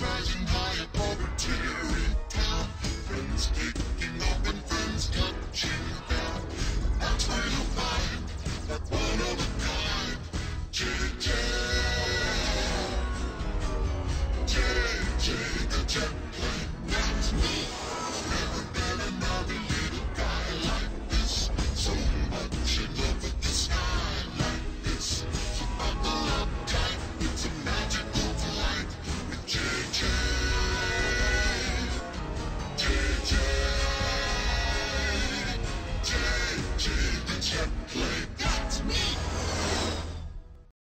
rising high above a teary town. Friends taking off and friends touching